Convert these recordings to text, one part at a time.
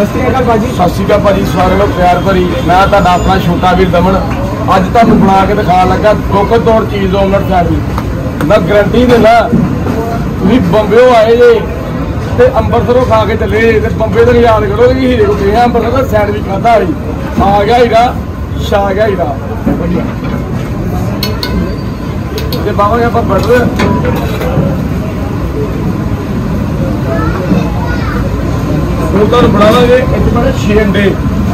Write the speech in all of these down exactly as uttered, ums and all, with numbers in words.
सत श्री अकाल भाजी। सत श्री अकाल भाजी, सारे लोग प्यार भरी। मैं तुहाडा अपना छोटा वीर दमन अज तुहानूं बना के दिखा लगा दुख तोड़ चीज़ ऑमलेट सैंडविच। मैं गारंटी देना तुसीं बंबेओ आए जे ते अंबरसरों खा के चले ते बंबे तक याद करो कि हीरे को गए अंबरसर का सैंडविच खाता ही आ गया हीरा छा गया हीरा। ते पावांगे आप बटर हूँ तुम बना देंगे एक बने छे अंडे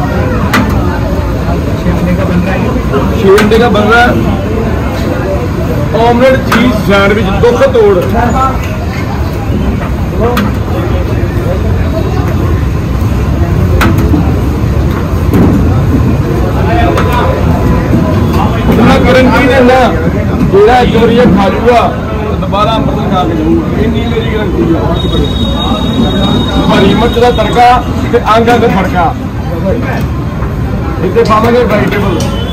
छे अंडे का बन रहा है छे अंडे का बन रहा है ऑमलेट चीज सैंडविच दुख तोड़। गारंटी देना जोड़ा चोरी खा लूगा दोबारा अंबरसर खा के जाऊंगा, इन्नी मेरी गारंटी है। हरी मिर्च का तड़का अंग अंग फड़का इतने पावे वेजिटेबल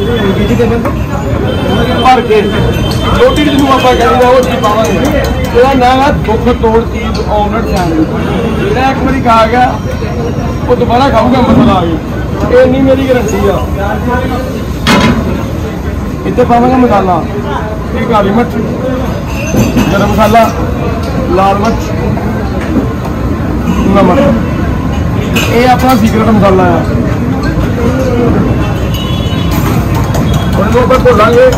भर के रोटी जिन्होंने आप कहते वो चीज पावे। यह नाम है दुख तोड़ चीज ऑमलेट सैंडविच। जो एक बार खा गया वो दोबारा खाऊंगा अंबरसर आ गई, इन्नी मेरी गारंटी है। इतने पावे मसाला काली मिर्च गरम मसाला लाल मिर्च नमक, ये अपना सीक्रेट मसाला है। भुलांगे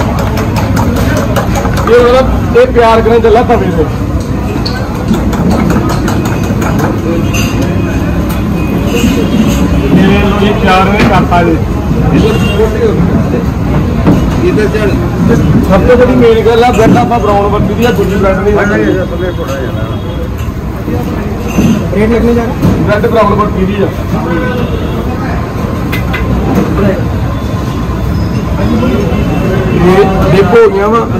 ये मतलब ये प्यार करने चला तवे से ये प्यार ने करता जी। सब तो बड़ी मेन गल है ब्रेड आप ब्राउन वर्दी दी दूसरी ब्रेड नहीं रेट लगने जा रहा ब्रेड ब्राउन वर्दी दी ये देखो हो गया वा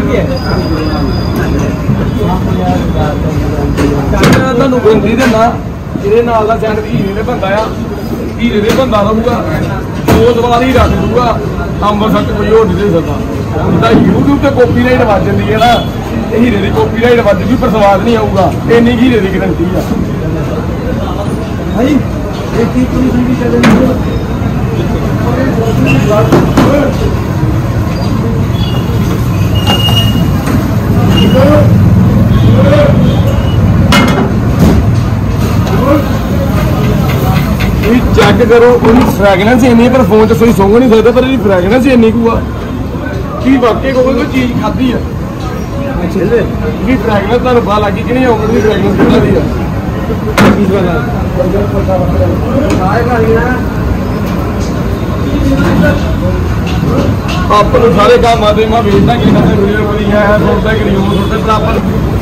तुहानूं गरंटी देना ਇਹਦੇ ਨਾਲ ਦਾ ਸੈਂਡਵਿਚ ਹੀਰੇ ਨੇ ਬੰਦਾ ਆ ਹੀਰੇ ਦੇ ਬੰਦਾ ਰਹੂਗਾ ਦੋ ਸਵਾਲ ਹੀ ਰੱਖ ਦੂਗਾ ਅੰਮ੍ਰਿਤਸਰ ਚ ਕੋਈ ਹੋਰ ਨਹੀਂ ਦੇ ਸਕਦਾ। ਜਿੱਦਾਂ YouTube ਤੇ ਕਾਪੀਰਾਈਟ ਵੱਜ ਜਾਂਦੀ ਹੈ ਨਾ ਇਹ ਹੀਰੇ ਦੀ ਕਾਪੀਰਾਈਟ ਵੱਜ ਗਈ ਪਰ ਸਵਾਦ ਨਹੀਂ ਆਊਗਾ, ਇੰਨੀ ਹੀਰੇ ਦੀ ਗਰੰਟੀ ਆ ਭਾਈ। ਇਹ ਕੀ ਤੁਸੀਂ ਸੰਗੀ ਚੱਲਦੇ चेक करो फ्रैगनेंस इन्नी पर फोन च कोई सुंघ नहीं सकता पर फ्रैगनेंस इन्नी कू की वाकई कोई कोई चीज खाधी है कि फ्रैगनेंस तुहानूं पता लग गई कि नहीं ऑमलेट की फ्रैगनेंस कितना दी है। अपन सारे काम आते मैं बेचता कि बराबर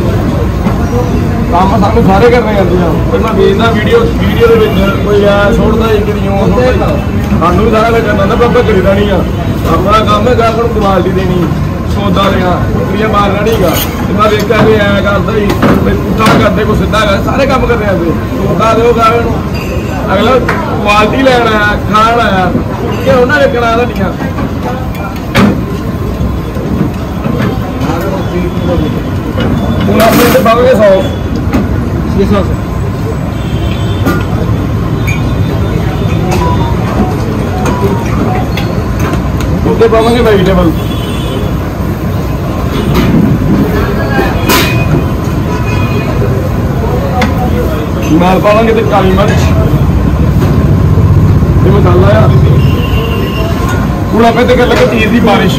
काम सानू सारे करने आते हैं। मैं भेजना वीडियो वीडियो कोई है सुटता एक सानू भी सारा करना ना बाबा खरीदा नहीं अपना काम है गाहक को क्वालिटी देनी सौदा देना टुकड़ियां मारना नहीं गा। मैं देखा भी ऐ करता ही पुट्ठा करते कोई सीधा कर सारे काम करने आते सौदा दो गाहक अगला क्वालिटी लैन आया खाण आया कि उन्हें वेकना तुहाडियां हूँ अपने पावे सॉस ये सॉस उत्ते पावे वेजिटेबल नाल पावे तो काली मिर्च ये मसाला आ हूँ आप कर लगे चीज की बारिश।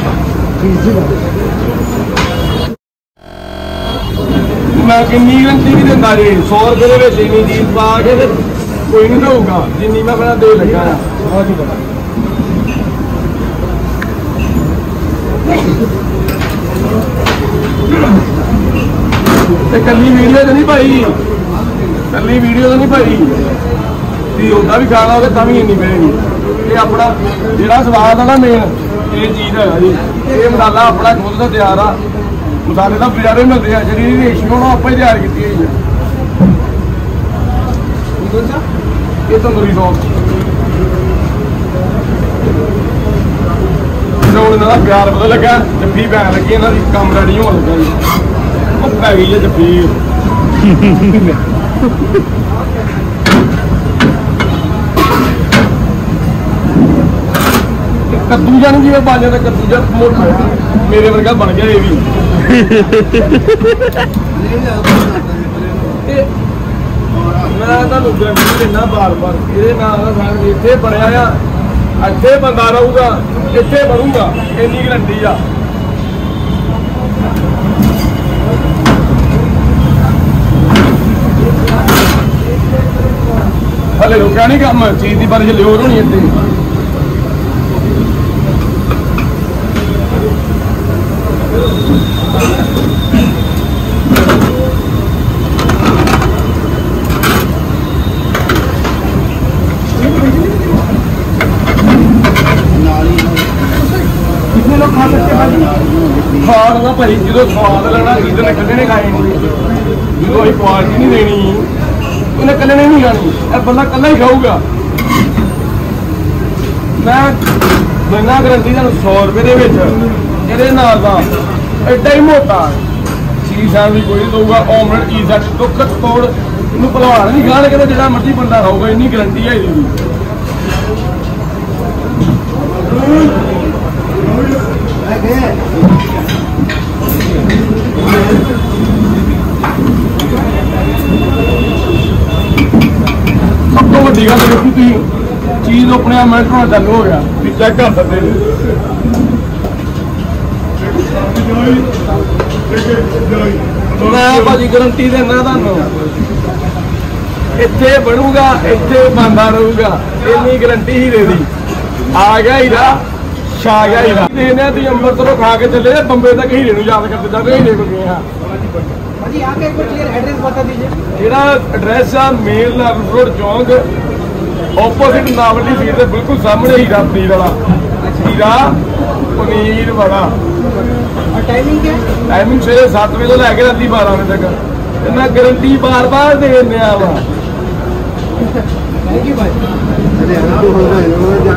मैं किन्नी गरंटी भी दिता जी सौ रुपये के इन्नी चीज पा के कोई नहीं होगा जिन्नी मैं अपना दे लगा कली वीडियो तो नहीं पाई कली वीडियो तो नहीं पाई भी उदा भी खाना हो तभी इन्नी पेगी। ये अपना जो स्वाद है ना मेन ये चीज़ है जी ये मसाला अपना खुद का तैयार आ मसाले तो बजारों मिलते हैं जी रेशियो ना आप ही तैयार की है। ये तंदूरी सॉस हूँ इन्हों प्यार पता लगा जफ्फी पैन लगी इन्हों की कम रेडी हो लगा जी पै गई है जफ्फी ਕੱਦੂ ਜਾਂ ਨਹੀਂ ਜਿਵੇਂ ਬਣ ਜਾਂਦਾ ਕੱਦੂ ਜਾਂ ਮੋਟਾ ਮੇਰੇ ਵਰਗਾ ਬਣ ਗਿਆ ਇਹ ਵੀ ਮੈਂ ਤੁਹਾਨੂੰ ਗਰੰਟੀ ਦਿੰਦਾ ਬਾਰ ਬਾਰ ਇਹਦੇ ਨਾਲ ਦਾ ਸਾਗ ਇੱਥੇ ਬਣਿਆ ਆ ਇੱਥੇ ਬੰਦਾ ਰਹੂਗਾ ਇੱਥੇ ਬਣੂਗਾ ਇੰਨੀ ਗਰੰਟੀ ਆ ਹਲੇ ਰੁਕਿਆ ਨਹੀਂ ਕੰਮ ਚੀਜ਼ ਦੀ ਬਾਰਿਸ਼ ਲਿਓਰ ਹੋਣੀ ਇੱਥੇ ਖਾਣ ਦਾ ਭਾਈ ਜਦੋਂ ਸਵਾਦ ਲੈਣਾ ਇਧਰ ਨੇ ਕੱਲੇ ਨੇ ਖਾਏ ਜਦੋਂ ਅਸੀਂ ਕੁਆਲਿਟੀ ਨਹੀਂ ਦੇਣੀ ਉਹਨੇ ਕੱਲੇ ਨੇ ਨਹੀਂ ਖਾਣੀ ਇਹ ਬੰਦਾ ਕੱਲਾ ਹੀ ਖਾਊਗਾ ਮੈਂ ਮੈਨਾਂ ਗਰੰਟੀ ਤੁਹਾਨੂੰ ਸੌ ਰੁਪਏ ਦੇ ਵਿੱਚ ਇਹਦੇ ਨਾਲ ਦਾ ਐਡਾ ਹੀ ਮੋਟਾ ਚੀਜ਼ਾਂ ਵੀ ਕੋਈ ਦਊਗਾ ਆਮਲੇਟ ਈ ਸੈਟ ਦੁੱਖ ਤੋੜ ਇਹਨੂੰ ਭਲਵਾਨ ਨਹੀਂ ਖਾਣ ਕਹਿੰਦੇ ਜਿਹੜਾ ਮਰਜ਼ੀ ਬੰਦਾ ਖਾਊਗਾ ਇੰਨੀ ਗਰੰਟੀ ਹੈ ਇਹਦੀ ਸਭ ਤੋਂ ਵੱਡੀ ਗੱਲ ਦੇਖੋ ਤੁਸੀਂ ਚੀਜ਼ ਆਪਣੇ ਆਪ ਮਿੰਟ ਨਾਲ ਚਾਲੂ ਹੋ ਗਿਆ ਵੀ ਚੈੱਕ ਕਰ ਸਕਦੇ ਮੈਂ ਭਾਜੀ ਗਰੰਟੀ ਦਿੰਦਾ ਤੁਹਾਨੂੰ ਇੱਥੇ ਬਣੂਗਾ ਇੱਥੇ ਬੰਦਾ ਰਹੂਗਾ ਇੰਨੀ ਗਰੰਟੀ ਹੀ ਦੇ ਦੀ ਆ ਗਿਆ ਹੀਰਾ ਛਾ ਗਿਆ ਹੀਰਾ ਦੇਨੇ ਤੁਸੀਂ ਅੰਮ੍ਰਿਤਸਰੋਂ ਖਾ ਕੇ ਚੱਲੇ ਬੰਬੇ ਤੱਕ ਹੀਰੇ ਨੂੰ ਯਾਦ ਕਰਦੇ ਜਾਂਦੇ ਹੀਰੇ ਕੋਲ ਗਏ ਹਾਂ जी यहाँ का एक बार क्लियर एड्रेस बता दीजिए ਜਿਹੜਾ ਐਡਰੈਸ ਆ ਮੇਲ ਲਾਲ ਰੋਡ ਚੌਂਕ ਆਪੋਜ਼ਿਟ ਨਾਵਲੀ ਸੀਟ ਦੇ ਬਿਲਕੁਲ ਸਾਹਮਣੇ ਹੀਰਾ ਪਨੀਰ ਵਾਲਾ ਹੀਰਾ ਪਨੀਰ ਵਾਲਾ और टाइमिंग क्या है टाइमिंग सवेरे सत्त बजे तो लैके रात बारह बजे तक मैं गारंटी बार बार देने वा थैंक यू भाई।